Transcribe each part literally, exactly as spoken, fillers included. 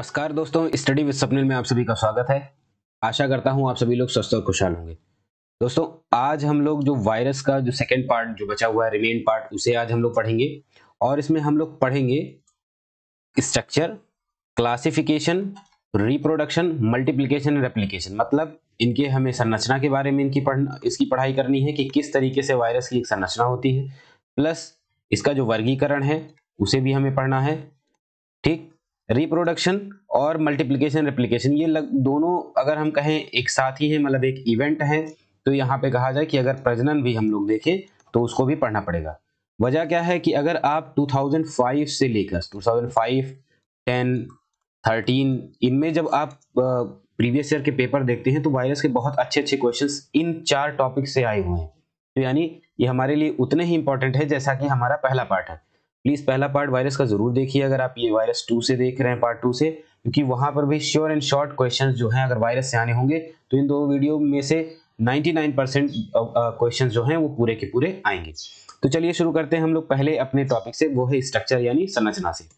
नमस्कार दोस्तों, study with Swapnil में आप सभी का स्वागत है। आशा करता हूं आप सभी लोग स्वस्थ और खुशहाल होंगे। दोस्तों, आज हम लोग जो वायरस का जो सेकंड पार्ट जो बचा हुआ है, रिमेन पार्ट, उसे आज हम लोग पढ़ेंगे। और इसमें हम लोग पढ़ेंगे structure, classification, reproduction, multiplication and replication. मतलब इनके हमें संरचना के बारे में इनकी पढ़ना इसकी पढ़ाई करनी है कि किस तरीके से वायरस की एक संरचना होती है, प्लस इसका जो वर्गीकरण है उसे भी हमें पढ़ना है। ठीक, रिप्रोडक्शन और मल्टीप्लिकेशन रेप्लिकेशन ये लग, दोनों अगर हम कहें एक साथ ही है, मतलब एक इवेंट है, तो यहाँ पे कहा जाए कि अगर प्रजनन भी हम लोग देखें तो उसको भी पढ़ना पड़ेगा। वजह क्या है कि अगर आप दो हज़ार पाँच से लेकर दो हज़ार पाँच, दस, तेरह इनमें जब आप प्रीवियस ईयर के पेपर देखते हैं तो वायरस के बहुत अच्छे अच्छे क्वेश्चंस इन चार टॉपिक से आए हुए हैं। तो यानी ये हमारे लिए उतने ही इंपॉर्टेंट है जैसा कि हमारा पहला पार्ट है। प्लीज पहला पार्ट वायरस का जरूर देखिए अगर आप ये वायरस टू से देख रहे हैं, पार्ट टू से, क्योंकि वहां पर भी श्योर एंड शॉर्ट क्वेश्चंस जो हैं अगर वायरस से आने होंगे तो इन दो वीडियो में से निन्यानवे परसेंट क्वेश्चंस जो हैं वो पूरे के पूरे आएंगे। तो चलिए शुरू करते हैं हम लोग पहले अपने टॉपिक से, वो है स्ट्रक्चर यानी संरचना से।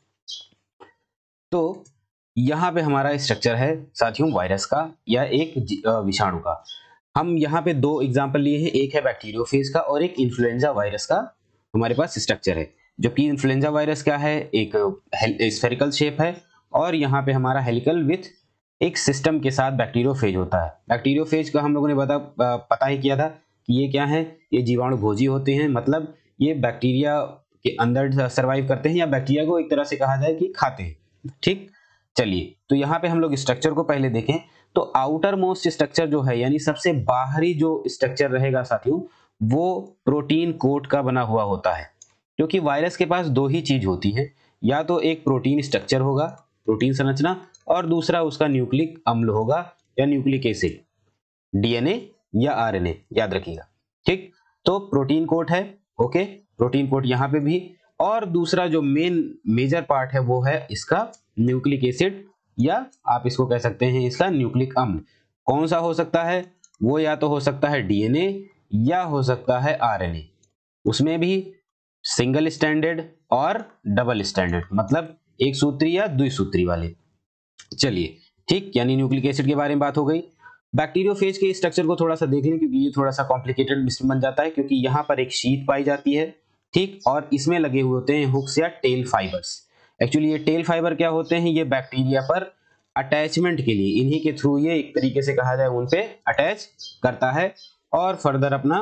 तो यहाँ पे हमारा स्ट्रक्चर है साथियों वायरस का या एक विषाणु का। हम यहाँ पे दो एग्जाम्पल लिए हैं, एक है बैक्टीरियोफेज का और एक इन्फ्लुएंजा वायरस का हमारे पास स्ट्रक्चर है। जबकि इन्फ्लुएंजा वायरस क्या है, एक स्फेरिकल शेप है और यहाँ पे हमारा हेलिकल विथ एक सिस्टम के साथ बैक्टीरियोफेज होता है। बैक्टीरियोफेज का हम लोगों ने बता पता ही किया था कि ये क्या है, ये जीवाणु भोजी होते हैं, मतलब ये बैक्टीरिया के अंदर सरवाइव करते हैं या बैक्टीरिया को एक तरह से कहा जाए कि खाते हैं। ठीक, चलिए तो यहाँ पे हम लोग स्ट्रक्चर को पहले देखें। तो आउटर मोस्ट स्ट्रक्चर जो है यानी सबसे बाहरी जो स्ट्रक्चर रहेगा साथियों, वो प्रोटीन कोट का बना हुआ होता है। क्योंकि वायरस के पास दो ही चीज होती है, या तो एक प्रोटीन स्ट्रक्चर होगा, प्रोटीन संरचना, और दूसरा उसका न्यूक्लिक अम्ल होगा या न्यूक्लिक एसिड, डीएनए या आरएनए, याद रखिएगा। ठीक, तो प्रोटीन कोट है, ओके, प्रोटीन कोट यहाँ पे भी, और दूसरा जो मेन मेजर पार्ट है वो है इसका न्यूक्लिक एसिड, या आप इसको कह सकते हैं इसका न्यूक्लिक अम्ल। कौन सा हो सकता है वो, या तो हो सकता है डीएनए या हो सकता है आरएनए। उसमें भी सिंगल स्टैंडर्ड और डबल स्टैंडर्ड, मतलब एक सूत्री या द्विसूत्री वाले। चलिए ठीक, यानी न्यूक्लिक एसिड के बारे में बात हो गई। बैक्टीरियोफेज के स्ट्रक्चर को थोड़ा सा देख लें क्योंकि ये थोड़ा सा कॉम्प्लिकेटेड बन जाता है, क्योंकि यहाँ पर एक शीट पाई जाती है। ठीक, और इसमें लगे हुए होते हैं हुक्स या टेल फाइबर्स। एक्चुअली ये टेल फाइबर क्या होते हैं, ये बैक्टीरिया पर अटैचमेंट के लिए, इन्हीं के थ्रू ये एक तरीके से कहा जाए उन पे अटैच करता है और फर्दर अपना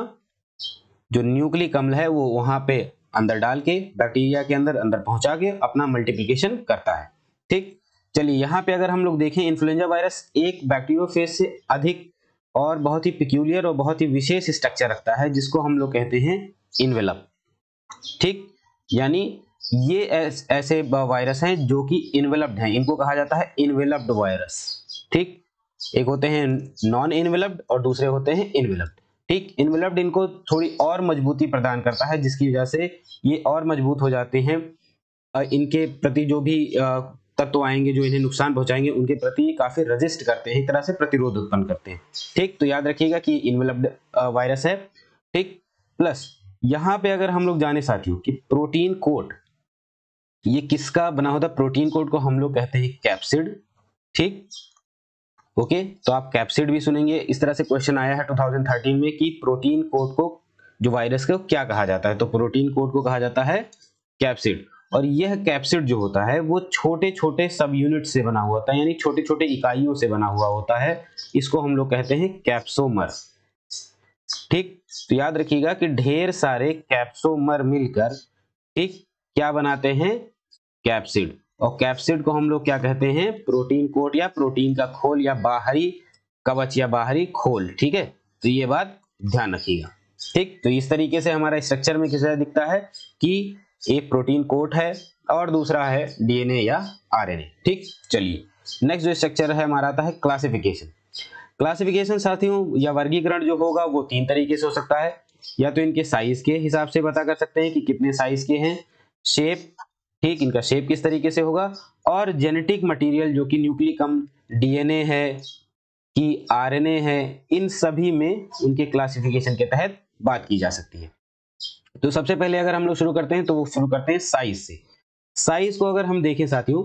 जो न्यूक्लिक अम्ल है वो वहां पे अंदर डाल के बैक्टीरिया के अंदर अंदर पहुंचा के अपना मल्टीप्लिकेशन करता है। ठीक, चलिए यहाँ पे अगर हम लोग देखें, इन्फ्लुएंजा वायरस एक बैक्टीरियोफेज से अधिक और बहुत ही पिक्यूलियर और बहुत ही विशेष स्ट्रक्चर रखता है जिसको हम लोग कहते हैं इनवेलप। ठीक, यानी ये ऐस, ऐसे वायरस हैं जो कि इनवेलप्ड हैं, इनको कहा जाता है इनवेलप्ड वायरस। ठीक, एक होते हैं नॉन इनवेलप्ड और दूसरे होते हैं इनवेलप्ड। ठीक, इनवेलप्ड इनको थोड़ी और मजबूती प्रदान करता है जिसकी वजह से ये और मजबूत हो जाते हैं। इनके प्रति जो भी तत्व आएंगे जो इन्हें नुकसान पहुंचाएंगे उनके प्रति काफी रेजिस्ट करते हैं, एक तरह से प्रतिरोध उत्पन्न करते हैं। ठीक, तो याद रखिएगा कि इनवेलप्ड वायरस है। ठीक, प्लस यहाँ पे अगर हम लोग जाने साथियों कि प्रोटीन कोट ये किसका बना होता है, प्रोटीन कोट को हम लोग कहते हैं कैप्सिड। ठीक, ओके, तो आप कैप्सिड भी सुनेंगे। इस तरह से क्वेश्चन आया है दो हज़ार तेरह में कि प्रोटीन कोट को जो वायरस को क्या कहा जाता है, तो प्रोटीन कोट को कहा जाता है कैप्सिड। और यह कैप्सिड जो होता है वो छोटे छोटे सब यूनिट से बना हुआ होता है, यानी छोटे छोटे इकाइयों से बना हुआ होता है। इसको हम लोग कहते हैं कैप्सोमर। ठीक, तो याद रखिएगा कि ढेर सारे कैप्सोमर मिलकर ठीक क्या बनाते हैं, कैप्सिड। और कैप्सिड को हम लोग क्या कहते हैं, प्रोटीन कोट या प्रोटीन का खोल या बाहरी कवच या बाहरी खोल। ठीक है, तो ये बात ध्यान रखिएगा। ठीक, तो इस तरीके से हमारा स्ट्रक्चर में किस तरह दिखता है कि एक प्रोटीन कोट है और दूसरा है डीएनए या आरएनए। ठीक, चलिए नेक्स्ट जो स्ट्रक्चर है हमारा आता है क्लासिफिकेशन। क्लासिफिकेशन साथियों या वर्गीकरण जो होगा वो तीन तरीके से हो सकता है, या तो इनके साइज के हिसाब से पता कर सकते हैं कि कितने साइज के हैं, शेप, ठीक, इनका शेप किस तरीके से होगा, और जेनेटिक मटेरियल जो कि न्यूक्लिक अम्ल, डीएनए है कि आरएनए है, इन सभी में उनके क्लासिफिकेशन के तहत बात की जा सकती है। तो सबसे पहले अगर हम लोग शुरू करते हैं तो वो शुरू करते हैं साइज से। साइज को अगर हम देखें साथियों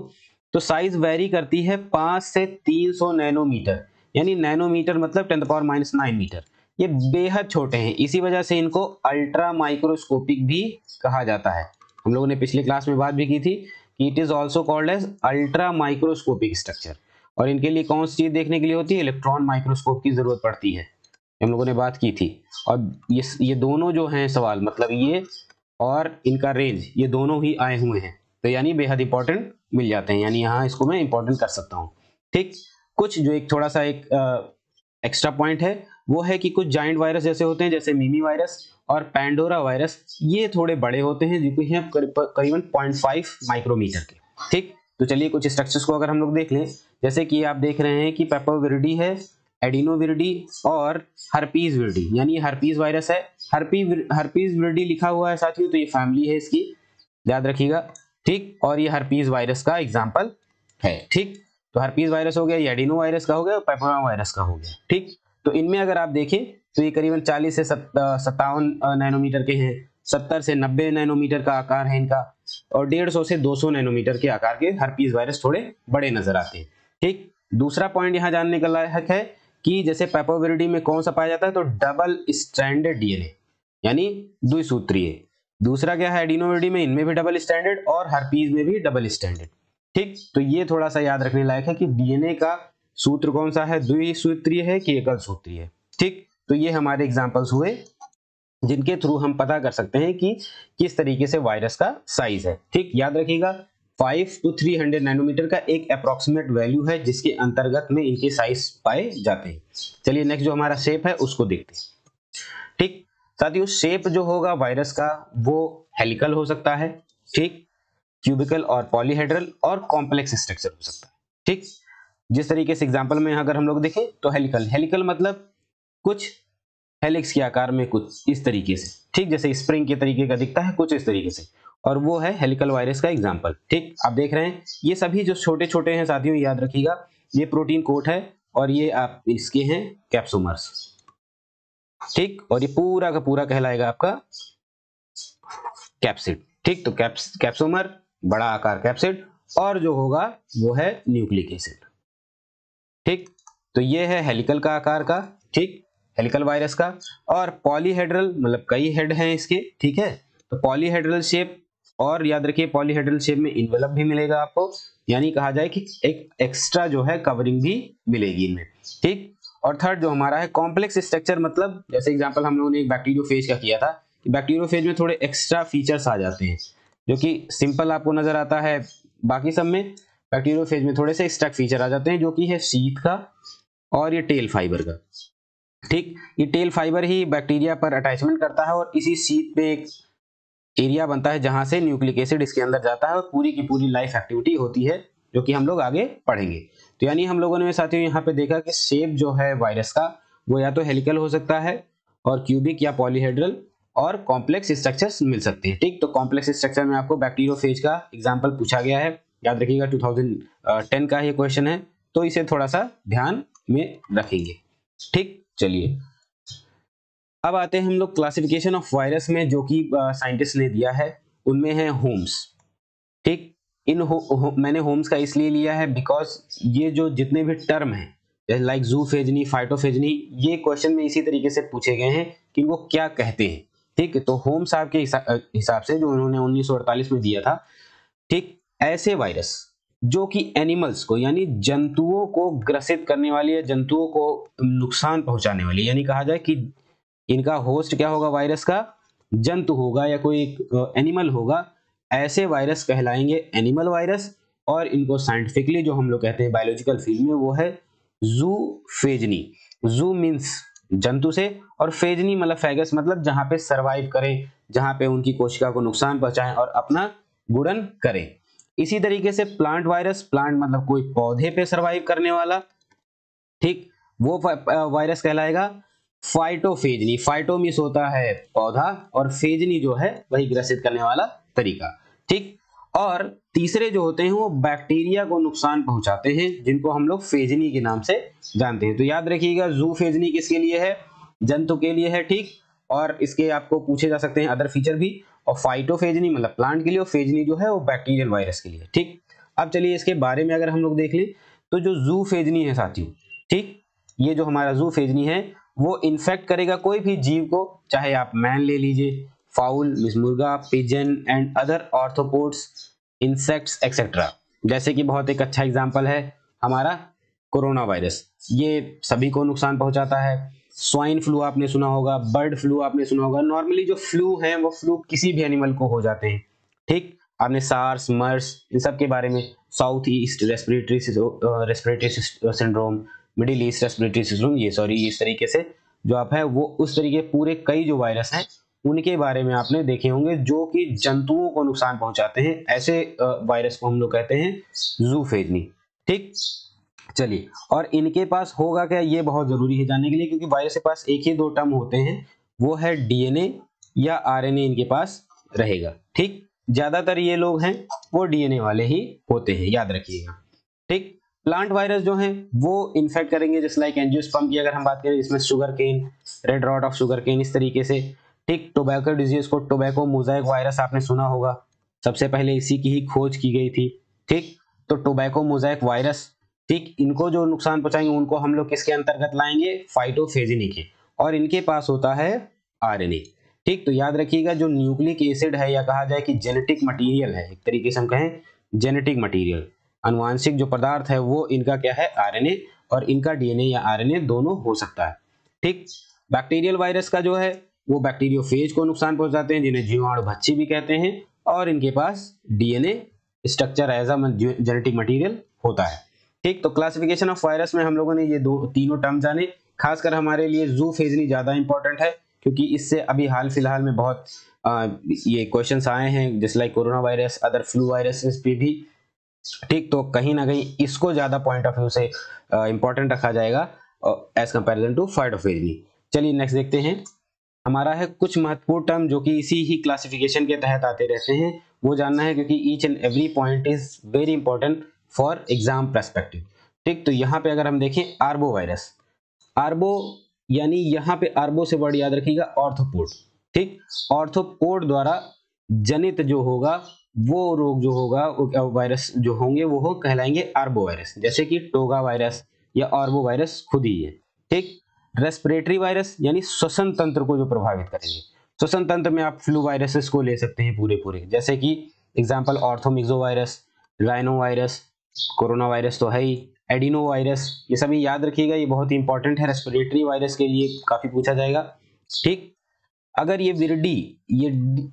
तो साइज वेरी करती है पाँच से तीन सौ नैनोमीटर, यानी नैनोमीटर मतलब ten power minus nine metre. ये बेहद छोटे हैं, इसी वजह से इनको अल्ट्रा माइक्रोस्कोपिक भी कहा जाता है। हम लोगों ने पिछले क्लास में बात भी की थी कि it is also called as ultra microscopic structure. और इनके लिए कौन सी चीज देखने के लिए होती है? इलेक्ट्रॉन माइक्रोस्कोप की जरूरत पड़ती है, हम लोगों ने बात की थी। और ये ये दोनों जो हैं सवाल, मतलब ये और इनका रेंज, ये दोनों ही आए हुए हैं, तो यानी बेहद इंपॉर्टेंट मिल जाते हैं, यानी यहाँ इसको मैं इंपॉर्टेंट कर सकता हूँ। ठीक, कुछ जो एक थोड़ा सा एक एक्स्ट्रा पॉइंट है वो है कि कुछ जाइंट वायरस जैसे होते हैं, जैसे मिमी वायरस और पैंडोरा वायरस, ये थोड़े बड़े होते हैं, जो कि हैं करीबन पॉइंट फाइव माइक्रोमीटर के। ठीक, तो चलिए कुछ स्ट्रक्चर्स को अगर हम लोग देख लें, जैसे कि आप देख रहे हैं कि पेपोविरिडी है, एडिनोविरिडी और हर्पीज विरिडी, यानी हर्पीज वायरस है। हर्पी हर्पीज विरिडी लिखा हुआ है साथियों, तो ये फैमिली है इसकी, याद रखिएगा। ठीक, और ये हर्पीज वायरस का एग्जाम्पल है। ठीक, तो हर्पीज वायरस हो गया, ये एडिनो वायरस का हो गया, पेपोरा वायरस का हो गया। ठीक, तो इनमें अगर आप देखें तो ये करीबन चालीस से सत्तावन नैनोमीटर के हैं, सत्तर से नब्बे नैनोमीटर का आकार है इनका, और डेढ़ सौ से दो सौ नैनोमीटर के आकार के हर्पीज वायरस थोड़े बड़े नजर आते हैं। ठीक, दूसरा पॉइंट यहाँ जानने का लायक है कि जैसे पेपोविरिडी में कौन सा पाया जाता है, तो डबल स्ट्रैंडेड डीएनए, यानी द्विसूत्रीय। दूसरा क्या है, एडिनोविरिडी में, इनमें भी डबल स्ट्रैंडेड और हर्पीज में भी डबल स्ट्रैंडेड। ठीक, तो ये थोड़ा सा याद रखने लायक है कि डीएनए का सूत्र कौन सा है, द्विसूत्रीय है कि एकल सूत्रीय है। ठीक, तो ये हमारे एग्जांपल्स हुए जिनके थ्रू हम पता कर सकते हैं कि किस तरीके से वायरस का साइज है। ठीक, याद रखिएगा five two three hundred nanometre का एक अप्रोक्सीमेट वैल्यू है जिसके अंतर्गत में इनके साइज पाए जाते हैं। चलिए नेक्स्ट जो हमारा शेप है उसको देखते हैं। ठीक साथियों, शेप जो होगा वायरस का वो हेलिकल हो सकता है, ठीक, क्यूबिकल और पॉलीहेड्रल और कॉम्प्लेक्स स्ट्रक्चर हो सकता है। ठीक, जिस तरीके से एग्जांपल में अगर हम लोग देखें तो हेलिकल, हेलिकल मतलब कुछ हेलिक्स के आकार में, कुछ इस तरीके से। ठीक, जैसे स्प्रिंग के तरीके का दिखता है, कुछ इस तरीके से, और वो है हेलिकल वायरस का एग्जांपल। ठीक, आप देख रहे हैं ये सभी जो छोटे छोटे हैं साथियों, याद रखिएगा ये प्रोटीन कोट है और ये आप इसके हैं कैप्सोमर्स। ठीक, और ये पूरा का पूरा कहलाएगा आपका कैप्सिड। ठीक, तो कैप्स कैप्सोमर, बड़ा आकार कैप्सिड, और जो होगा वो है न्यूक्लिक एसिड। ठीक, तो ये है हेलिकल का आकार का, ठीक, हेलिकल वायरस का। और पॉलीहेड्रल मतलब कई हेड हैं इसके। ठीक है, तो पॉलीहेड्रल शेप, और याद रखिए पॉलीहेड्रल शेप में इन्वेलप भी मिलेगा आपको, यानी कहा जाए कि एक एक्स्ट्रा जो है कवरिंग भी मिलेगी इनमें। ठीक, और थर्ड जो हमारा है कॉम्प्लेक्स स्ट्रक्चर, मतलब जैसे एग्जांपल हम लोगों ने एक बैक्टीरियोफेज का किया था, बैक्टीरियोफेज में थोड़े एक्स्ट्रा फीचर्स आ जाते हैं जो कि सिंपल आपको नजर आता है, बाकी सब में बैक्टीरियोफेज में थोड़े से एक्स्ट्रा फीचर आ जाते हैं, जो कि है शीथ का और ये टेल फाइबर का। ठीक, ये टेल फाइबर ही बैक्टीरिया पर अटैचमेंट करता है और इसी शीथ पे एक एरिया बनता है जहां से न्यूक्लिक एसिड इसके अंदर जाता है और पूरी की पूरी लाइफ एक्टिविटी होती है, जो कि हम लोग आगे पढ़ेंगे। तो यानी हम लोगों ने साथियों यहाँ पे देखा कि शेप जो है वायरस का वो या तो हेलिकल हो सकता है और क्यूबिक या पॉलीहेड्रल, और कॉम्प्लेक्स स्ट्रक्चर्स मिल सकते हैं। ठीक, तो कॉम्प्लेक्स स्ट्रक्चर में आपको बैक्टीरियोफेज का एग्जांपल पूछा गया है, याद रखिएगा टू थाउजेंड टेन का ये क्वेश्चन है, तो इसे थोड़ा सा ध्यान में रखेंगे। ठीक, चलिए अब आते हैं हम लोग क्लासिफिकेशन ऑफ वायरस में, जो कि साइंटिस्ट ने दिया है, उनमें है होम्स। ठीक, इन हो, हो, मैंने होम्स का इसलिए लिया है बिकॉज ये जो जितने भी टर्म हैं लाइक जूफेजनी, फाइटोफेजनी, ये क्वेश्चन में इसी तरीके से पूछे गए हैं कि वो क्या कहते हैं। ठीक, तो होम्स साहब के हिसाब से जो उन्होंने उन्नीस सौ अड़तालीस में दिया था, ठीक, ऐसे वायरस जो कि एनिमल्स को यानी जंतुओं को ग्रसित करने वाली है, जंतुओं को नुकसान पहुंचाने वाली, यानी कहा जाए कि इनका होस्ट क्या होगा वायरस का, जंतु होगा या कोई एनिमल होगा, ऐसे वायरस कहलाएंगे एनिमल वायरस। और इनको साइंटिफिकली जो हम लोग कहते हैं बायोलॉजिकल फील्ड में वो है जूफेजनी। जू मीन्स जंतु से, और फेजनी मतलब फैगस मतलब जहां पे सरवाइव करें, जहां पे उनकी कोशिका को नुकसान पहुंचाएं और अपना गुणन करें। इसी तरीके से प्लांट वायरस, प्लांट मतलब कोई पौधे पे सरवाइव करने वाला, ठीक, वो वायरस कहलाएगा फाइटोफेजनी। फाइटो मीन्स होता है पौधा और फेजनी जो है वही ग्रसित करने वाला तरीका। ठीक, और तीसरे जो होते हैं वो बैक्टीरिया को नुकसान पहुंचाते हैं, जिनको हम लोग फेजनी के नाम से जानते हैं। तो याद रखिएगा जूफेजनी किसके लिए है, जंतु के लिए है। ठीक, और इसके आपको पूछे जा सकते हैं अदर फीचर भी, और फाइटोफेजनी मतलब प्लांट के लिए, और फेजनी जो है वो बैक्टीरियल वायरस के लिए। ठीक, अब चलिए इसके बारे में अगर हम लोग देख लें तो जो जूफेजनी है साथियों, ठीक, ये जो हमारा जूफेजनी है वो इन्फेक्ट करेगा कोई भी जीव को, चाहे आप मैन ले लीजिए, फाउल मिस मुर्गा, pigeon and other arthropods, insects etcetera. जैसे कि बहुत एक अच्छा एग्जांपल है हमारा कोरोना वायरस, ये सभी को नुकसान पहुंचाता है। स्वाइन फ्लू आपने सुना होगा, बर्ड फ्लू आपने सुना होगा। नॉर्मली जो फ्लू है वो फ्लू किसी भी एनिमल को हो जाते हैं, ठीक। आपने सार्स, मर्स, इन सब के बारे में, south east respiratory respiratory syndrome, middle east respiratory syndrome, ये सॉरी इस तरीके से जो आप है वो उस तरीके पूरे कई जो वायरस हैं उनके बारे में आपने देखे होंगे जो कि जंतुओं को नुकसान पहुंचाते हैं। ऐसे वायरस को हम लोग कहते हैं जूफेजनी, ठीक। चलिए, और इनके पास होगा क्या, ये बहुत जरूरी है जानने के लिए, क्योंकि वायरस के पास एक ही दो टर्म होते हैं, वो है डीएनए या आरएनए इनके पास रहेगा, ठीक। ज्यादातर ये लोग हैं वो डीएनए वाले ही होते हैं, याद रखिएगा, ठीक। प्लांट वायरस जो हैं वो इन्फेक्ट करेंगे, जैसे लाइक एंजियोस्पर्म की अगर हम बात करें, इसमें sugar cane, red rot of sugar cane, इस तरीके से, ठीक। टोबैको डिजीज को टोबैको मोजाइक वायरस आपने सुना होगा, सबसे पहले इसी की ही खोज की गई थी, ठीक। तो टोबैको मोजाइक वायरस, ठीक, इनको जो नुकसान पहुंचाएंगे उनको हम लोग किसके अंतर्गत लाएंगे, फाइटोफेजिनी के, और इनके पास होता है आरएनए, ठीक। तो याद रखिएगा जो न्यूक्लिक एसिड है या कहा जाए कि जेनेटिक मटेरियल है, एक तरीके से हम कहें जेनेटिक मटेरियल, अनुवांशिक जो पदार्थ है वो इनका क्या है, आरएनए, और इनका डीएनए या आरएनए दोनों हो सकता है, ठीक। बैक्टीरियल वायरस का जो है वो बैक्टीरियोफेज को नुकसान पहुंचाते हैं, जिन्हें जीवाणु भक्षी भी कहते हैं, और इनके पास DNA structure as a genetic material होता है, ठीक। तो क्लासिफिकेशन ऑफ वायरस में हम लोगों ने ये दो तीनों टर्म जाने, खासकर हमारे लिए जूफेजनी ज्यादा इंपॉर्टेंट है क्योंकि इससे अभी हाल फिलहाल में बहुत आ, ये क्वेश्चंस आए हैं, जैसे like corona virus, other flu viruses पे भी, ठीक। तो कहीं ना कहीं इसको ज्यादा पॉइंट ऑफ व्यू से इंपॉर्टेंट रखा जाएगा एज कंपैरिजन टू फाइटोफेजिनी। चलिए नेक्स्ट देखते हैं, हमारा है कुछ महत्वपूर्ण टर्म जो कि इसी ही क्लासिफिकेशन के तहत आते रहते हैं, वो जानना है क्योंकि each and every point is very important for exam perspective, ठीक। तो यहाँ पे अगर हम देखें आर्बो वायरस, आर्बो यानी यहाँ पे आर्बो से वर्ड याद रखिएगा ऑर्थोपोड, ठीक। ऑर्थोपोड द्वारा जनित जो होगा वो रोग जो होगा, वायरस जो होंगे वो हो कहलाएंगे आर्बो वायरस, जैसे कि टोगा वायरस या आर्बो वायरस खुद ही है, ठीक। रेस्पिरेटरी वायरस यानी श्वसन तंत्र को जो प्रभावित करेंगे, श्वसन तंत्र में आप फ्लू वायरसेस को ले सकते हैं पूरे पूरे, जैसे कि example orthomyxovirus, rhinovirus, coronavirus तो है ही, एडिनो वायरस, ये सभी याद रखिएगा, ये बहुत ही इंपॉर्टेंट है, रेस्पिरेटरी वायरस के लिए काफी पूछा जाएगा, ठीक। अगर ये विरडी ये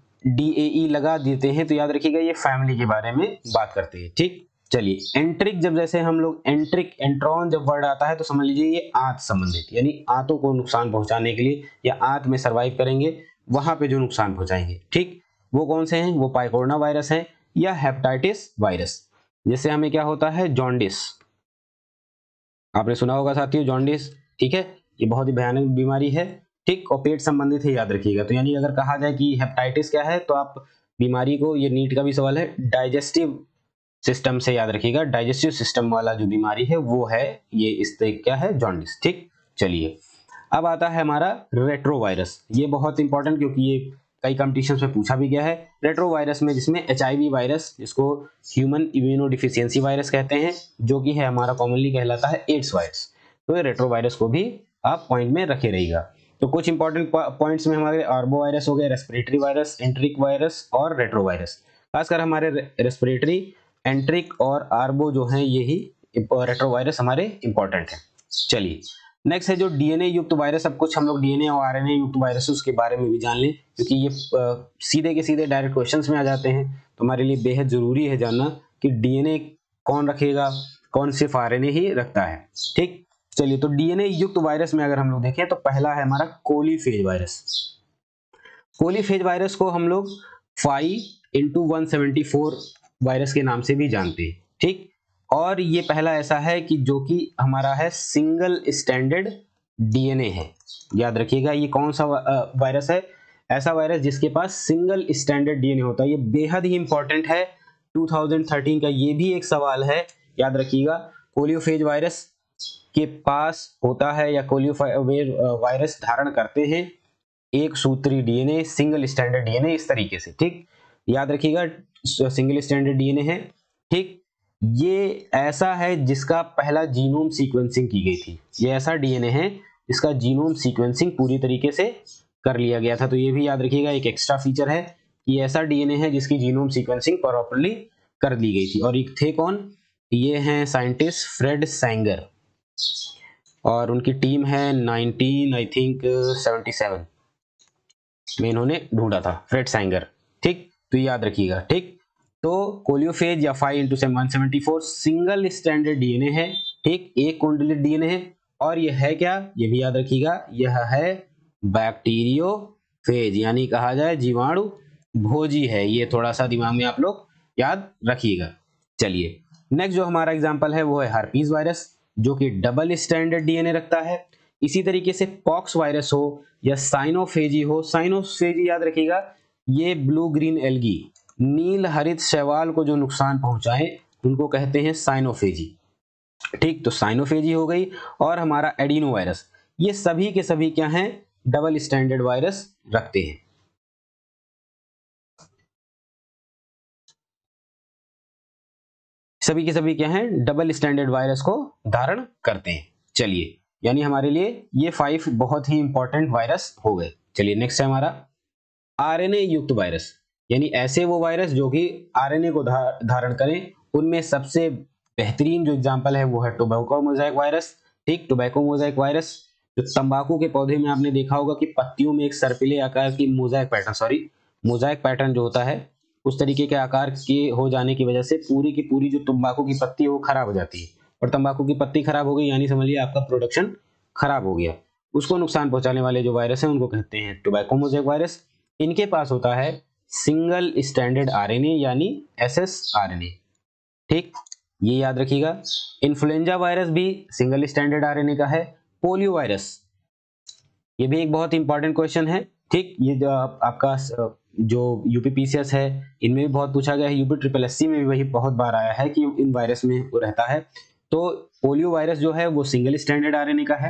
डीएई लगा देते हैं तो याद रखिएगा ये फैमिली के बारे में बात करते हैं, ठीक। चलिए एंट्रिक, जब जैसे हम लोग एंट्रिक, एंट्रॉन जब वर्ड आता है तो समझ लीजिए ये आंत संबंधित, यानी आंतों को नुकसान पहुंचाने के लिए या आंत में सर्वाइव करेंगे वहां पे जो नुकसान पहुंचाएंगे, ठीक। वो कौन से हैं, वो पाइकोरोना वायरस है या हेपेटाइटिस वायरस, जिससे हमें क्या होता है, जॉन्डिस, आपने सुना होगा साथियों जॉन्डिस, ठीक है। ये बहुत ही भयानक बीमारी है, ठीक, और पेट संबंधित है, याद रखिएगा। तो यानी अगर कहा जाए कि हेपेटाइटिस क्या है तो आप बीमारी को, ये नीट का भी सवाल है, डाइजेस्टिव सिस्टम से याद रखिएगा, डाइजेस्टिव सिस्टम वाला जो बीमारी है वो है ये, इस तरह क्या है, जॉन्डिस, ठीक। चलिए अब आता है हमारा रेट्रो वायरस, ये बहुत इंपॉर्टेंट क्योंकि ये कई कंपटीशन में पूछा भी गया है। रेट्रो वायरस में जिसमें एचआईवी वायरस, जिसको ह्यूमन इम्यूनोडिफिशियंसी वायरस कहते हैं, जो कि है हमारा कॉमनली कहलाता है एड्स वायरस, तो ये रेट्रो वायरस को भी आप पॉइंट में रखे रहिएगा। तो कुछ इंपॉर्टेंट पॉइंट्स में हमारे आर्बो वायरस हो गए, रेस्पिरेटरी वायरस, एंट्रिक वायरस और रेट्रो वायरस। खासकर हमारे रेस्पिरेटरी, एंट्रिक और आर्बो जो हैं ये ही रेट्रो वायरस हमारे इंपॉर्टेंट है। चलिए नेक्स्ट है जो डीएनए युक्त वायरस। अब कुछ हम लोग डीएनए और आरएनए युक्त वायरस के बारे में भी जान लें क्योंकि ये आ, सीधे के सीधे डायरेक्ट क्वेश्चंस में आ जाते हैं, तो हमारे लिए बेहद जरूरी है जानना कि डीएनए कौन रखेगा, कौन सिर्फ आरएनए ही रखता है, ठीक। चलिए तो डीएनए युक्त वायरस में अगर हम लोग देखें तो पहला है हमारा कोलीफेज वायरस। कोलीफेज वायरस को हम लोग five into one seventy four virus के नाम से भी जानते हैं, ठीक। और ये पहला ऐसा है कि जो कि हमारा है सिंगल स्टैंडर्ड डीएनए है, याद रखिएगा। ये कौन सा वायरस है, ऐसा वायरस जिसके पास सिंगल स्टैंडर्ड डीएनए होता है। ये बेहद ही इंपॉर्टेंट है, टू थाउजेंड थर्टीन का ये भी एक सवाल है, याद रखिएगा। कोलियोफेज वायरस के पास होता है या कोलियोफेज वायरस धारण करते हैं एक सूत्री डीएनए, सिंगल स्टैंडर्ड डीएनए, इस तरीके से, ठीक। याद रखिएगा सिंगल स्टैंडर्ड डीएनए है, ठीक। ये ऐसा है जिसका पहला जीनोम सीक्वेंसिंग की गई थी। ये ऐसा डीएनए है जिसका जीनोम सीक्वेंसिंग पूरी तरीके से कर लिया गया था। तो ये भी याद रखिएगा, एक एक्स्ट्रा फीचर है कि ऐसा डीएनए है जिसकी जीनोम सीक्वेंसिंग प्रॉपर्ली कर दी गई थी। और ये थे कौन? ये हैं साइंटिस्ट फ्रेड सैंगर, और उनकी टीम है nineteen I think seventy seven में इन्होंने ढूंढा था, फ्रेड सैंगर। ठीक, तो याद रखिएगा। ठीक, तो कोलियोफेज या five into one seventy four single standard DNA है। ठीक, एक कुंडलित डीएनए है। और यह है क्या? ये भी याद रखिएगा, यह है बैक्टीरियोफेज, यानी कहा जाए जीवाणु भोजी है। ये थोड़ा सा दिमाग में आप लोग याद रखिएगा। चलिए, नेक्स्ट जो हमारा एग्जांपल है वो है हर्पीज वायरस, जो कि डबल स्टैंडर्ड डीएनए रखता है। इसी तरीके से पॉक्स वायरस हो या साइनोफेजी हो, साइनोफेजी याद रखिएगा, ये ब्लू ग्रीन एल्गी, नील हरित शैवाल को जो नुकसान पहुंचाए उनको कहते हैं साइनोफेजी। ठीक, तो साइनोफेजी हो गई। और हमारा एडिनो वायरस, ये सभी के सभी क्या हैं? डबल स्टैंडर्ड वायरस रखते हैं। सभी के सभी क्या हैं? डबल स्टैंडर्ड वायरस को धारण करते हैं। चलिए, यानी हमारे लिए ये फाइव बहुत ही इंपॉर्टेंट वायरस हो गए। चलिए, नेक्स्ट है हमारा आरएनए युक्त वायरस, यानी ऐसे वो वायरस जो कि आरएनए को धा, धारण करें। उनमें सबसे बेहतरीन जो एग्जांपल है वो है टोबैको मोज़ेक वायरस। ठीक, टोबैको मोज़ेक वायरस जो तंबाकू के पौधे में आपने देखा होगा कि पत्तियों में एक सर्पिले आकार की mosaic pattern sorry mosaic pattern जो होता है, उस तरीके के आकार के हो जाने की वजह से पूरी की पूरी जो तंबाकू की पत्ती है वो खराब हो जाती है। और तंबाकू की पत्ती खराब हो गई यानी समझिए आपका प्रोडक्शन खराब हो गया। उसको नुकसान पहुंचाने वाले जो वायरस हैं उनको कहते हैं टोबैको मोज़ेक वायरस। इनके पास होता है सिंगल स्टैंडर्ड आरएनए यानी एसएसआरएनए। ठीक, ये याद रखिएगा। इन्फ्लुएंजा वायरस भी सिंगल स्टैंडर्ड आरएनए का है। पोलियो वायरस, ये भी एक बहुत इंपॉर्टेंट क्वेश्चन है। ठीक, ये जो आप, आपका जो यूपीपीसीएस है इनमें भी बहुत पूछा गया है, यूपी ट्रिपल एससी में भी वही बहुत बार आया है कि इन वायरस में वो रहता है। तो पोलियो वायरस जो है वो सिंगल स्टैंडर्ड आरएनए का है।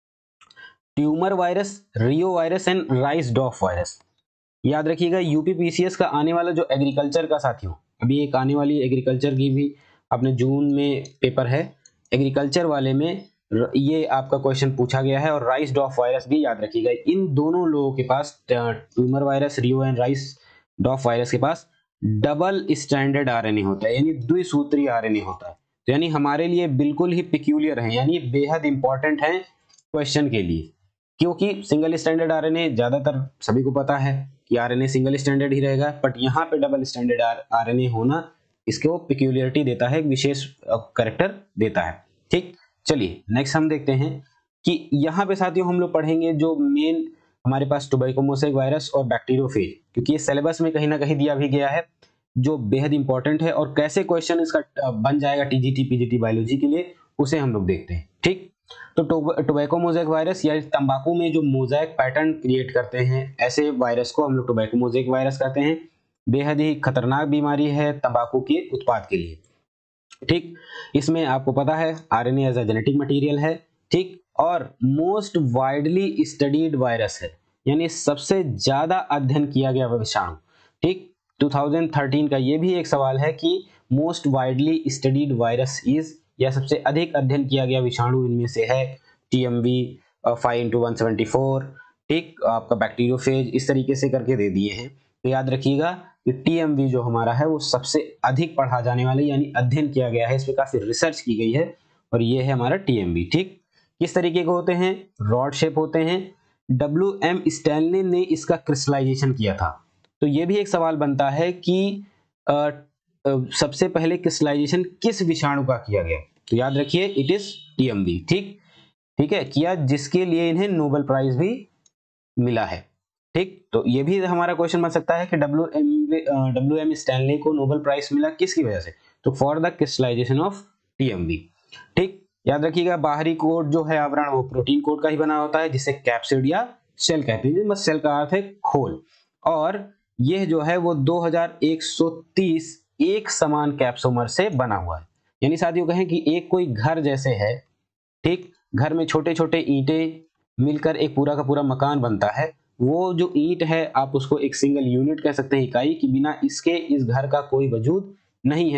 Tumour virus, reovirus and rice dwarf virus, याद रखिएगा। यूपीपीसीएस का आने वाला जो एग्रीकल्चर का साथियों, अभी एक आने वाली एग्रीकल्चर की भी अपने जून में पेपर है, एग्रीकल्चर वाले में ये आपका क्वेश्चन पूछा गया है। और राइस डॉफ वायरस भी याद रखिएगा। इन दोनों लोगों के पास, tumour virus, reo and rice dwarf virus के पास डबल स्टैंडर्ड आरएनए होता है, यानी द्विसूत्री आरएनए होता है। तो यानी हमारे लिए बिल्कुल ही पिक्यूलियर है, यानी बेहद इंपॉर्टेंट है क्वेश्चन के लिए, क्योंकि सिंगल स्टैंडर्ड आरएनए ज्यादातर सभी को पता है कि आरएनए सिंगल स्टैंडर्ड ही रहेगा, बट यहाँ पे डबल स्टैंडर्ड आरएनए होना इसको पिक्यूलियरिटी देता है, एक विशेष कैरेक्टर देता है। ठीक, चलिए नेक्स्ट हम देखते हैं कि यहाँ पे साथियों हम लोग पढ़ेंगे जो मेन हमारे पास टोबैको मोज़ेक वायरस और बैक्टीरियोफेज, क्योंकि ये सिलेबस में कहीं ना कहीं दिया भी गया है, जो बेहद इंपॉर्टेंट है। और कैसे क्वेश्चन इसका बन जाएगा टीजीटी पीजीटी बायोलॉजी के लिए, उसे हम लोग देखते हैं। ठीक, तो टोबैको मोज़ेक वायरस या तंबाकू में जो मोज़ेक पैटर्न क्रिएट करते हैं, ऐसे वायरस को हम लोग टोबैको मोज़ेक वायरस कहते हैं। बेहद ही खतरनाक बीमारी है तंबाकू के उत्पाद के लिए। ठीक, इसमें आपको पता है RNA as a genetic material है। ठीक, और मोस्ट वाइडली स्टडीड वायरस है, यानी सबसे ज्यादा अध्ययन किया गया विषाणु। ठीक, दो हज़ार तेरह का ये भी एक सवाल है कि most widely studied virus is, या सबसे अधिक अध्ययन किया गया विषाणु इनमें से है TMV five into one seventy four. ठीक, आपका बैक्टीरियोफेज, इस तरीके से करके दे दिए हैं। तो याद रखिएगा कि टीएमवी जो हमारा है वो सबसे अधिक पढ़ा जाने वाले, यानी अध्ययन किया गया है, इस पे काफी रिसर्च की गई है, और ये है हमारा टीएमवी। ठीक, किस तरीके के होते हैं? रॉड शेप होते हैं। डब्ल्यू एम स्टैनली ने इसका क्रिस्टलाइजेशन किया था। तो ये भी एक सवाल बनता है कि आ, आ, सबसे पहले क्रिस्टलाइजेशन किस विषाणु का किया गया? तो याद रखिए इट इज टीएमवी। ठीक ठीक है, किया, जिसके लिए इन्हें नोबेल प्राइज भी मिला है। ठीक, तो ये भी हमारा क्वेश्चन बन सकता है कि W M W M Stanley को नोबेल प्राइज मिला किसकी वजह से? तो for the crystallization of TMV. ठीक, याद रखिएगा बाहरी कोट जो है आवरण वो प्रोटीन कोट का ही बना होता है, जिसे कैप्सिड या सेल कहते हैं। बस सेल का अर्थ है खोल। और यह जो है वो दो हज़ार एक सौ तीस एक समान कैप्सोमर से बना हुआ है, यानी साथियों कहें कि एक कोई घर जैसे है। ठीक, घर में छोटे छोटे ईंटें मिलकर एक पूरा का पूरा मकान बनता है। वो जो ईंट है आप उसको एक सिंगल यूनिट कह सकते हैं, इकाई, कि बिना इसके इस घर का कोई वजूद नहीं है।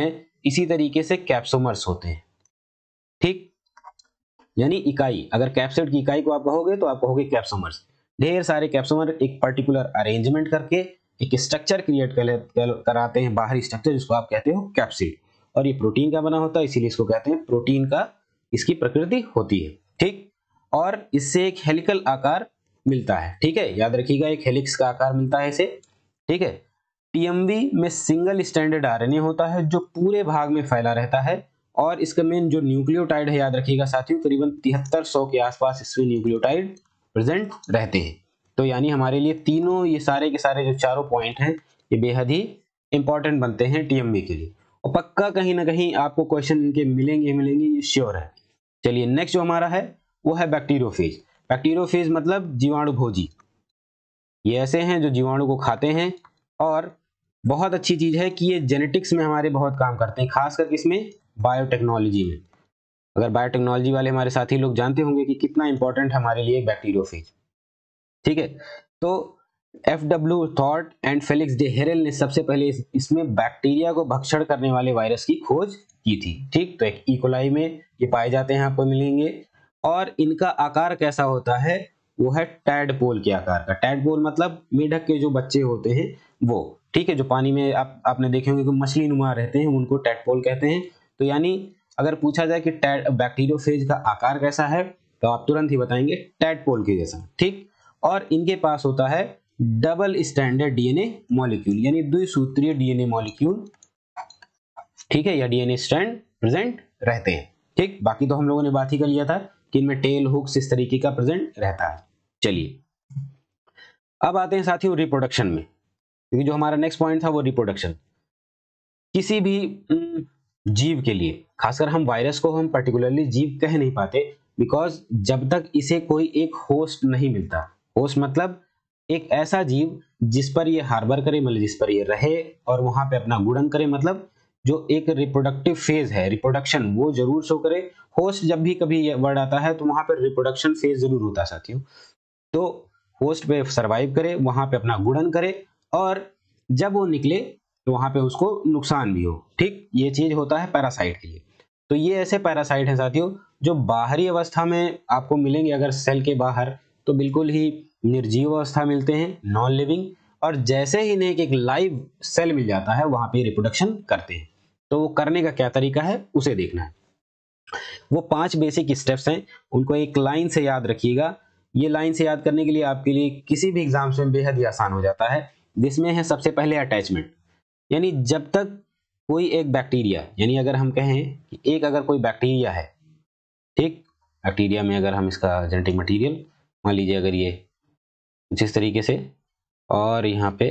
इसी तरीके से कैप्सोमर्स होते हैं, ठीक, यानी इकाई। अगर कैप्सिड की इकाई को आप कहोगे तो आप कहोगे कैप्सोमर्स। ढेर सारे कैप्सोमर एक पर्टिकुलर अरेंजमेंट करके एक स्ट्रक्चर क्रिएट कर कराते हैं, बाहरी स्ट्रक्चर, जिसको आप कहते हो कैप्सिड। और ये प्रोटीन का बना होता है, इसीलिए इसको कहते हैं प्रोटीन का, इसकी प्रकृति होती है, ठीक। और इससे एक हेलिकल आकार मिलता है, ठीक है, याद रखिएगा, एक हेलिक्स का आकार मिलता है इसे, ठीक है। टीएमवी में सिंगल स्टैंडर्ड आरएनए होता है जो पूरे भाग में फैला रहता है, और इसका मेन जो न्यूक्लियोटाइड है, याद रखिएगा साथियों, करीबन तिहत्तर सौ के आसपास इसमें न्यूक्लियोटाइड प्रेजेंट रहते हैं। तो यानी हमारे लिए तीनों ये सारे के सारे जो चारों पॉइंट हैं ये बेहद ही इंपॉर्टेंट बनते हैं टीएमवी के लिए, और पक्का कहीं ना कहीं आपको क्वेश्चन इनके मिलेंगे मिलेंगे ये श्योर है। चलिए नेक्स्ट जो हमारा है वो है बैक्टीरियोफेज। बैक्टीरियोफेज मतलब जीवाणु भोजी। ये ऐसे हैं जो जीवाणु को खाते हैं, और बहुत अच्छी चीज है कि ये जेनेटिक्स में हमारे बहुत काम करते हैं, खासकर किसमें, बायोटेक्नोलॉजी में। अगर बायोटेक्नोलॉजी वाले हमारे साथी लोग जानते होंगे कि कितना इंपॉर्टेंट है हमारे लिए बैक्टीरियोफेज, ठीक है। तो F W Twort and Felix de Herelle ने सबसे पहले इस, इसमें बैक्टीरिया को भक्षण करने वाले वायरस की खोज की थी, ठीक। तो एक इकोलाई में ये पाए जाते हैं, आपको मिलेंगे। और इनका आकार कैसा होता है, वो है टैडपोल के आकार का। टैडपोल मतलब मेढक के जो बच्चे होते हैं वो, ठीक है, जो पानी में आप आपने देखे होंगे कि मछली नुमा रहते हैं, उनको टैडपोल कहते हैं। तो यानी अगर पूछा जाए कि बैक्टीरियोफेज का आकार कैसा है, तो आप तुरंत ही बताएंगे टैडपोल के जैसा, ठीक। और इनके पास होता है डबल स्टैंडर्ड डीएनए मॉलिक्यूल, यानी द्विसूत्रीय डीएनए मॉलिक्यूल, ठीक है, या डीएनए स्ट्रैंड प्रेजेंट रहते हैं, ठीक। बाकी तो हम लोगों ने बात ही कर लिया था कि इनमें टेल हुक्स इस तरीके का प्रेजेंट रहता है। चलिए अब आते हैं साथियों रिप्रोडक्शन में, क्योंकि जो हमारा नेक्स्ट पॉइंट था वो रिप्रोडक्शन। किसी भी जीव के लिए, खासकर हम वायरस को हम पर्टिकुलरली जीव कह नहीं पाते, बिकॉज जब तक इसे कोई एक होस्ट नहीं मिलता। होस्ट मतलब एक ऐसा जीव जिस पर ये हार्बर करे, मतलब जिस पर ये रहे और वहां पे अपना गुणन करे, मतलब जो एक रिप्रोडक्टिव फेज है, रिप्रोडक्शन, वो जरूर शो करे। होस्ट जब भी कभी ये वर्ड आता है तो वहां पर रिप्रोडक्शन फेज जरूर होता है साथियों। तो होस्ट पे सरवाइव करे, वहां पे अपना गुणन करे, और जब वो निकले तो वहां पे उसको नुकसान भी हो, ठीक। ये चीज होता है पैरासाइट के लिए। तो ये ऐसे पैरासाइट हैं साथियों जो बाहरी अवस्था में आपको मिलेंगे, अगर सेल के बाहर, तो बिल्कुल ही निर्जीव अवस्था मिलते हैं, नॉन लिविंग। और जैसे ही इन्हें एक लाइव सेल मिल जाता है वहां पे रिप्रोडक्शन करते हैं। तो वो करने का क्या तरीका है उसे देखना है। वो पांच बेसिक स्टेप्स हैं, उनको एक लाइन से याद रखिएगा। ये लाइन से याद करने के लिए आपके लिए किसी भी एग्जाम में बेहद ही आसान हो जाता है। जिसमें है सबसे पहले अटैचमेंट, यानी जब तक कोई एक बैक्टीरिया, यानी अगर हम कहें कि एक अगर कोई बैक्टीरिया है, ठीक, बैक्टीरिया में अगर हम इसका जेनेटिक मटेरियल मान लीजिए, अगर ये कुछ इस तरीके से, और यहाँ पे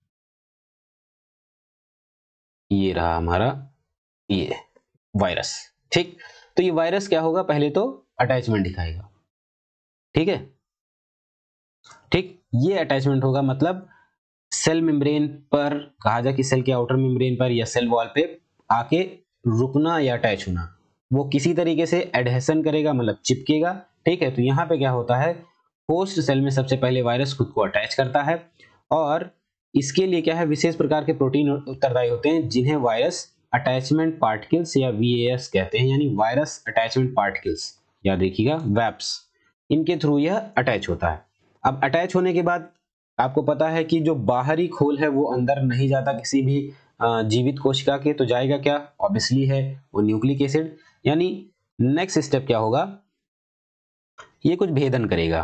ये रहा हमारा ये वायरस, ठीक। तो ये वायरस क्या होगा, पहले तो अटैचमेंट दिखाएगा, ठीक है, ठीक। ये अटैचमेंट होगा, मतलब सेल मेम्ब्रेन पर, कहा जाए कि सेल के आउटर मेम्ब्रेन पर या सेल वॉल पे आके रुकना या अटैच होना, वो किसी तरीके से एडहेशन करेगा, मतलब चिपकेगा, ठीक है। तो यहाँ पे क्या होता है, होस्ट सेल में सबसे पहले वायरस खुद को अटैच करता है, और इसके लिए क्या है, विशेष प्रकार के प्रोटीन उत्तरदायी होते हैं जिन्हें वायरस अटैचमेंट पार्टिकल्स या वीएएस कहते हैं, यानी वायरस अटैचमेंट पार्टिकल्स, याद रखिएगा वैप्स, इनके थ्रू यह अटैच होता है। अब अटैच होने के बाद आपको पता है कि जो बाहरी खोल है वो अंदर नहीं जाता किसी भी जीवित कोशिका के, तो जाएगा क्या, ऑब्वियसली है वो न्यूक्लिक एसिड। यानी नेक्स्ट स्टेप क्या होगा, ये कुछ भेदन करेगा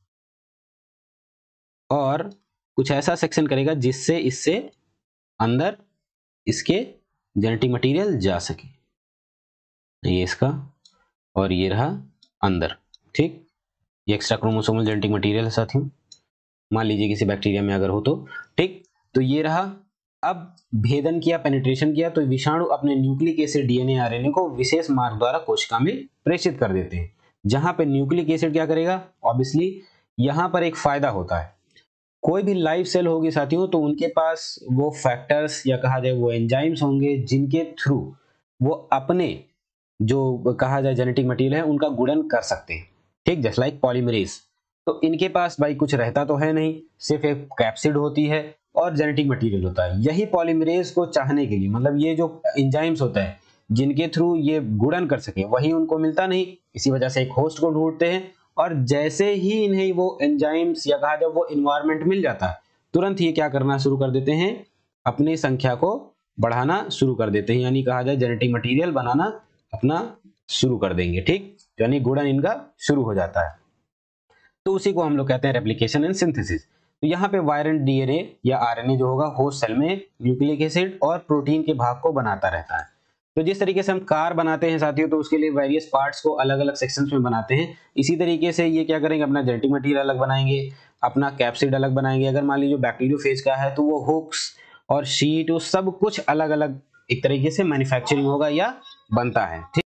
और कुछ ऐसा सेक्शन करेगा जिससे इससे अंदर इसके जेनेटिक मटेरियल जा सके। ये इसका, और ये रहा अंदर, ठीक। ये एक्स्ट्रा क्रोमोसोमल जेनेटिक मटेरियल है साथियों, मान लीजिए किसी बैक्टीरिया में अगर हो तो, ठीक। तो ये रहा। अब भेदन किया, पेनिट्रेशन किया, तो विषाणु अपने न्यूक्लिक एसिड डीएनए आरएनए को विशेष मार्ग द्वारा कोशिका में प्रेषित कर देते हैं, जहां पे न्यूक्लिक एसिड क्या करेगा, ऑब्वियसली यहां पर एक फायदा होता है। कोई भी लाइव सेल होगी साथियों तो उनके पास वो फैक्टर्स या कहा जाए वो एंजाइम्स होंगे जिनके थ्रू वो अपने जो कहा जाए जेनेटिक मटेरियल है उनका गुणन कर सकते हैं, ठीक, जस्ट लाइक पॉलीमरेज। तो इनके पास भाई कुछ रहता तो है नहीं, सिर्फ एक कैप्सिड होती है, और जेनेटिक मटेरियल होता है। यही पॉलीमरेज को चाहने के लिए, मतलब ये जो एंजाइम्स होता है जिनके थ्रू ये गुणन कर सके, वही उनको मिलता नहीं, इसी वजह से एक होस्ट को ढूंढते हैं। और जैसे ही इन्हें वो एंजाइम्स या कहा जाए वो इन्वायरमेंट मिल जाता है, तुरंत ही क्या करना शुरू कर देते हैं, अपनी संख्या को बढ़ाना शुरू कर देते हैं, यानी कहा जाए जेनेटिक मटेरियल बनाना अपना शुरू कर देंगे। ठीक, यानी गुणन इनका शुरू हो जाता है। तो उसी को हम लोग कहते हैं रेप्लिकेशन एंड सिंथेसिस। तो यहाँ पे वायरल डीएनए या आरएनए जो होगा होस्ट सेल में न्यूक्लिक एसिड और प्रोटीन के भाग को बनाता रहता है। तो जिस तरीके से हम कार बनाते हैं साथियों, तो उसके लिए वेरियस पार्ट्स को अलग अलग सेक्शंस में बनाते हैं, इसी तरीके से ये क्या करेंगे, अपना जेनेटिक मटेरियल अलग बनाएंगे, अपना कैप्सिड अलग बनाएंगे। अगर मान लीजिए बैक्टीरियोफेज का है तो वो हुक्स और शीट, वो सब कुछ अलग अलग एक तरीके से मैन्युफैक्चरिंग होगा या बनता है। ठीक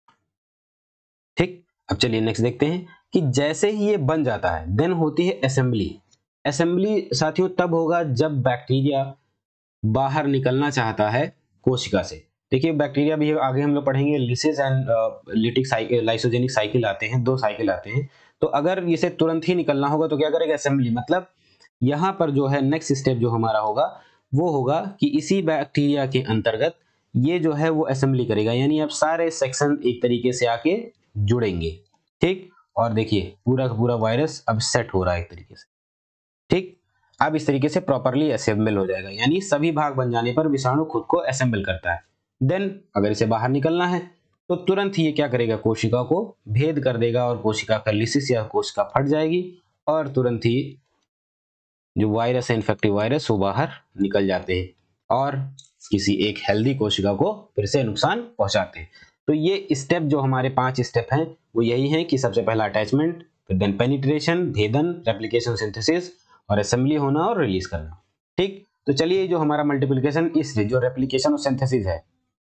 ठीक अब चलिए नेक्स्ट देखते हैं कि जैसे ही ये बन जाता है देन होती है असेंबली। असेंबली साथियों तब होगा जब बैक्टीरिया बाहर निकलना चाहता है कोशिका से। देखिए बैक्टीरिया भी आगे हम लोग पढ़ेंगे, lysis and lytic cycle, lysogenic cycle आते हैं, दो साइकिल आते हैं। तो अगर इसे तुरंत ही निकलना होगा तो क्या करेगा, असेंबली। मतलब यहाँ पर जो है नेक्स्ट स्टेप जो हमारा होगा वो होगा कि इसी बैक्टीरिया के अंतर्गत ये जो है वो असेंबली करेगा, यानी अब सारे सेक्शन एक तरीके से आके जुड़ेंगे। ठीक, और देखिए पूरा का पूरा वायरस अब सेट हो रहा है एक तरीके से। ठीक, अब इस तरीके से प्रॉपरली असेंबल हो जाएगा, यानी सभी भाग बन जाने पर विषाणु खुद को असेंबल करता है। देन अगर इसे बाहर निकलना है तो तुरंत ही ये क्या करेगा, कोशिका को भेद कर देगा और कोशिका का लिसिस या कोशिका फट जाएगी और तुरंत ही जो वायरस है, इन्फेक्टिव वायरस, वो बाहर निकल जाते हैं और किसी एक हेल्दी कोशिका को फिर से नुकसान पहुंचाते हैं। तो ये स्टेप जो हमारे पांच स्टेप हैं वो यही हैं कि सबसे पहला अटैचमेंट, फिर देन पेनिट्रेशन, भेदन, रेप्लिकेशन, सिंथेसिस और असेंबली होना और रिलीज करना। ठीक, तो चलिए जो हमारा मल्टीप्लिकेशन, इस जो रेप्लिकेशन और सिंथेसिस है,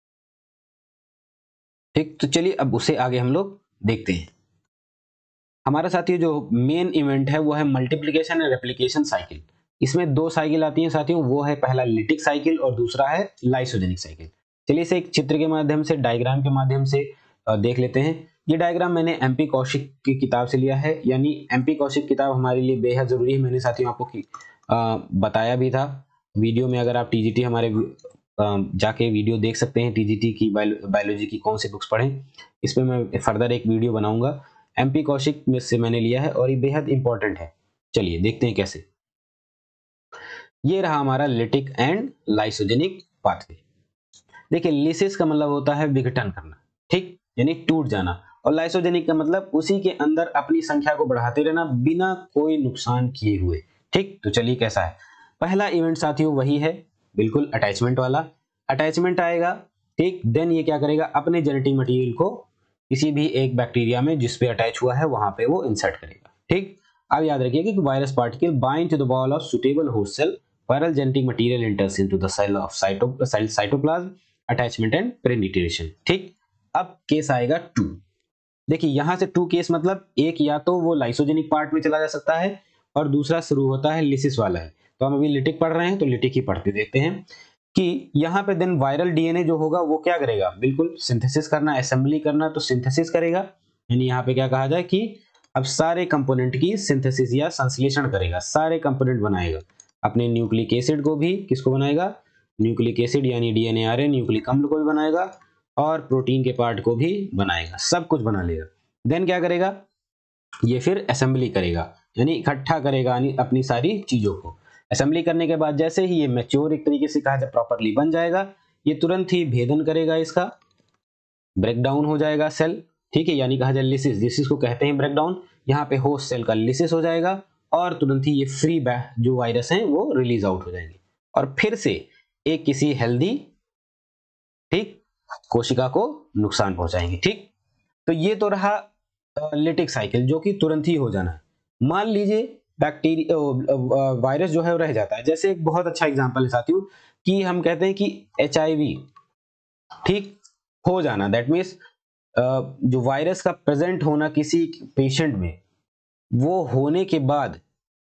ठीक, तो चलिए अब उसे आगे हम लोग देखते हैं। हमारा साथियों जो मेन इवेंट है वो है मल्टीप्लिकेशन एंड रेप्लिकेशन साइकिल। इसमें दो साइकिल आती हैं साथियों, वो है पहला लिटिक साइकिल और दूसरा है लाइसोजेनिक साइकिल। चलिए इसे एक चित्र के माध्यम से, डायग्राम के माध्यम से देख लेते हैं। ये डायग्राम मैंने एमपी कौशिक की किताब से लिया है, यानी एमपी कौशिक किताब हमारे लिए बेहद जरूरी है। मैंने साथियों आपको की, आ, बताया भी था वीडियो में। अगर आप टीजीटी हमारे आ, जाके वीडियो देख सकते हैं, टीजीटी की बायोलॉजी की कौन सी बुक्स पढ़ें, इस पर मैं फर्दर एक वीडियो बनाऊंगा। एमपी कौशिक में से मैंने लिया है और ये बेहद इंपॉर्टेंट है। चलिए देखते हैं कैसे। ये रहा हमारा लिटिक एंड लाइसोजेनिक पाथवे। देखिए लिसिस का मतलब होता है विघटन करना, ठीक, यानी टूट जाना, और लाइसोजेनिक का मतलब उसी के अंदर अपनी संख्या को बढ़ाते रहना बिना कोई नुकसान किए हुए। ठीक, तो चलिए कैसा है। पहला इवेंट साथियों वही है बिल्कुल अटैचमेंट वाला। अटैचमेंट आएगा, ठीक, देन ये क्या करेगा, अपने जेनेटिक मटेरियल को किसी भी एक बैक्टीरिया में जिस पे अटैच हुआ है वहां पे वो इंसर्ट करेगा। ठीक, अब याद रखिए कि virus particle bind to the wall of suitable host cell, viral genetic material enters into the cell of cyto cell cytoplasm, attachment and penetration. ठीक, अब केस आएगा टू। देखिए यहां से टू केस मतलब एक या तो वो लाइसोजेनिक पार्ट में चला जा सकता है और दूसरा शुरू होता है लिसिस वाला है। तो हम अभी लिटिक पढ़ रहे हैं तो लिटिक ही पढ़ते देखते हैं कि यहाँ पे देन वायरल डीएनए जो होगा वो क्या करेगा, बिल्कुल सिंथेसिस करना, असेंबली करना, तो सिंथेसिस करेगा। यानी यहाँ पे क्या कहा जाए कि अब सारे कंपोनेंट की सिंथेसिस या संश्लेषण करेगा, सारे कंपोनेंट बनाएगा। अपने न्यूक्लिक एसिड को भी किसको बनाएगा, न्यूक्लिक एसिड यानी डीएनए आरएनए न्यूक्लिक अम्ल को भी बनाएगा और प्रोटीन के पार्ट को भी बनाएगा, सब कुछ बना लेगा। देन क्या करेगा, ये फिर असेंबली करेगा, यानी इकट्ठा करेगा अपनी सारी चीजों को। असेंबली करने के बाद जैसे ही ये मैच्योर एक तरीके से कहा जाए प्रॉपरली बन जाएगा, ये तुरंत ही भेदन करेगा, इसका ब्रेकडाउन हो जाएगा सेल। ठीक है, यानी कहा जाए लिसिस, लिसिस को कहते हैं ब्रेकडाउन। यहाँ पे होस्ट सेल का लिसिस हो जाएगा और तुरंत ही ये फ्री जो वायरस हैं वो रिलीज आउट हो जाएंगे और फिर से एक किसी हेल्दी, ठीक, कोशिका को नुकसान पहुंचाएंगे। ठीक, तो ये तो रहा लिटिक साइकिल जो कि तुरंत ही हो जाना है। मान लीजिए बैक्टीरिया वायरस जो है रह जाता है, जैसे एक बहुत अच्छा एग्जांपल है साथियों कि हम कहते हैं कि एचआईवी, ठीक, हो जाना, दैट मीन्स जो वायरस का प्रेजेंट होना किसी पेशेंट में, वो होने के बाद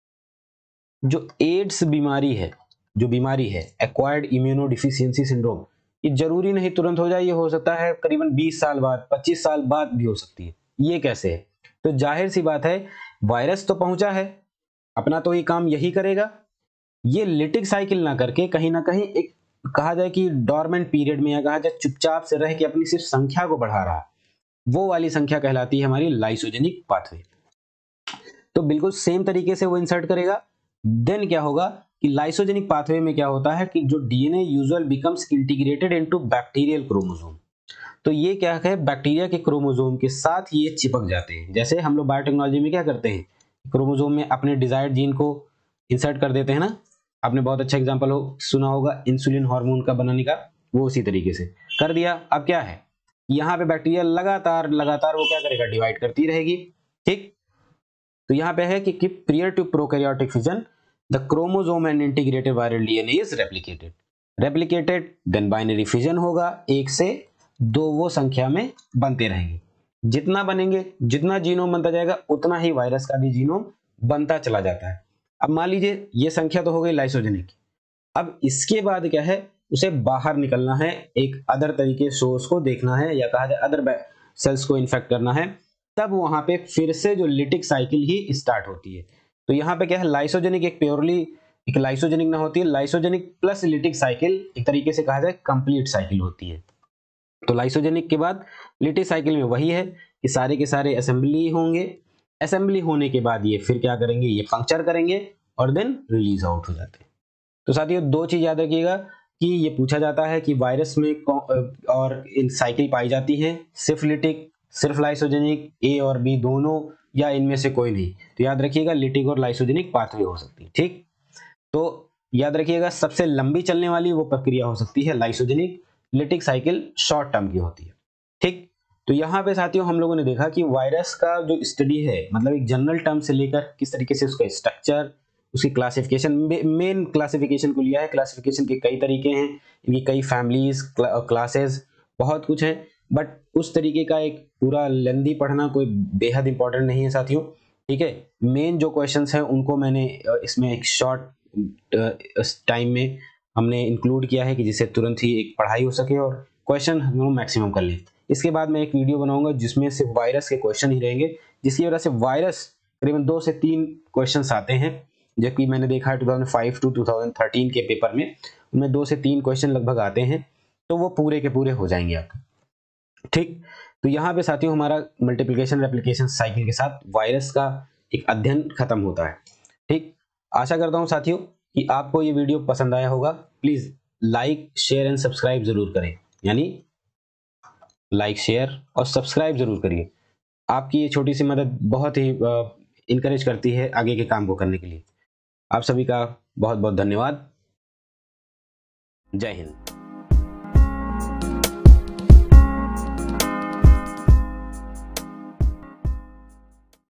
जो एड्स बीमारी है, जो बीमारी है एक्वायर्ड इम्यूनोडिफिशियंसी सिंड्रोम, ये जरूरी नहीं तुरंत हो जाए, ये हो सकता है करीबन बीस साल बाद, पच्चीस साल बाद भी हो सकती है। ये कैसे है, तो जाहिर सी बात है वायरस तो पहुंचा है, अपना तो ये काम यही करेगा ये लिटिक साइकिल ना करके कहीं ना कहीं एक कहा जाए कि डॉर्मेंट पीरियड में, या कहा जाए चुपचाप से रह के अपनी सिर्फ संख्या को बढ़ा रहा, वो वाली संख्या कहलाती है हमारी लाइसोजेनिक पाथवे। तो बिल्कुल सेम तरीके से वो इंसर्ट करेगा। देन क्या होगा कि लाइसोजेनिक पाथवे में क्या होता है कि जो DNA usual becomes integrated into bacterial chromosome. तो ये क्या है, बैक्टीरिया के क्रोमोसोम के साथ ये चिपक जाते हैं। जैसे हम लोग बायोटेक्नोलॉजी में क्या करते हैं, क्रोमोसोम में अपने डिजायर्ड जीन को इंसर्ट कर देते हैं ना। आपने बहुत अच्छा एग्जांपल हो सुना होगा इंसुलिन हार्मोन का बनाने का, वो उसी तरीके से कर दिया। अब क्या है, यहाँ पे बैक्टीरिया लगातार लगातार वो क्या करेगा, डिवाइड करती रहेगी। ठीक, तो यहाँ पे है कि prior to prokaryotic fission the chromosome and integrated viral DNA is replicated replicated then binary fission होगा, एक से दो वो संख्या में बनते रहेंगे। जितना बनेंगे, जितना जीनोम बनता जाएगा उतना ही वायरस का भी जीनोम बनता चला जाता है। अब मान लीजिए ये संख्या तो हो गई लाइसोजेनिक। अब इसके बाद क्या है, उसे बाहर निकलना है, एक अदर तरीके सोर्स को देखना है, या कहा जाए अदर सेल्स को इन्फेक्ट करना है। तब वहां पे फिर से जो लिटिक साइकिल ही स्टार्ट होती है। तो यहाँ पे क्या है, लाइसोजेनिक एक प्योरली एक लाइसोजेनिक ना होती है, लाइसोजेनिक प्लस लिटिक साइकिल एक तरीके से कहा जाए कंप्लीट साइकिल होती है। तो लाइसोजेनिक के बाद लिटिक साइकिल में वही है कि सारे के सारे असेंबली होंगे। असेंबली होने के बाद ये फिर क्या करेंगे, ये पंक्चर करेंगे और देन रिलीज आउट हो जाते हैं। तो साथियों दो चीज याद रखिएगा कि ये पूछा जाता है कि वायरस में और इन साइकिल पाई जाती हैं, सिर्फ लिटिक, सिर्फ लाइसोजेनिक, ए और बी दोनों, या इनमें से कोई नहीं। तो याद रखिएगा लिटिक और लाइसोजेनिक पाथवे हो सकती है। ठीक, तो याद रखिएगा सबसे लंबी चलने वाली वो प्रक्रिया हो सकती है lysogenic, lytic cycle short term की होती है। ठीक, तो यहाँ पे साथियों हम लोगों ने देखा कि वायरस का जो स्टडी है, मतलब एक जनरल टर्म से लेकर किस तरीके से उसका स्ट्रक्चर, उसकी क्लासिफिकेशन, मेन क्लासिफिकेशन को लिया है। क्लासिफिकेशन के कई तरीके हैं, इनकी कई फैमिलीज, क्लासेस, बहुत कुछ है, बट उस तरीके का एक पूरा लेंदी पढ़ना कोई बेहद इंपॉर्टेंट नहीं है साथियों। ठीक है, मेन जो क्वेश्चंस हैं उनको मैंने इसमें एक शॉर्ट टाइम में हमने इंक्लूड किया है कि जिससे तुरंत ही एक पढ़ाई हो सके और क्वेश्चन हम लोग मैक्सिमम कर लें। इसके बाद मैं एक वीडियो बनाऊंगा जिसमें सिर्फ वायरस के क्वेश्चन ही रहेंगे, जिसकी वजह से वायरस करीबन दो से तीन क्वेश्चंस आते हैं, जबकि मैंने देखा है दो हज़ार पाँच टू दो हज़ार तेरह के पेपर में उनमें दो से तीन क्वेश्चन लगभग आते हैं, तो वो पूरे के पूरे हो जाएंगे आपके। ठीक, तो यहाँ पे साथियों हमारा मल्टीप्लिकेशन रेप्लिकेशन साइकिल के साथ वायरस का एक अध्ययन खत्म होता है। ठीक, आशा करता हूँ साथियों कि आपको ये वीडियो पसंद आया होगा। Please like, share and subscribe जरूर करें, यानी लाइक, शेयर और सब्सक्राइब जरूर करिए। आपकी ये छोटी सी मदद बहुत ही इनकरेज करती है आगे के काम को करने के लिए। आप सभी का बहुत बहुत धन्यवाद। जय हिंद।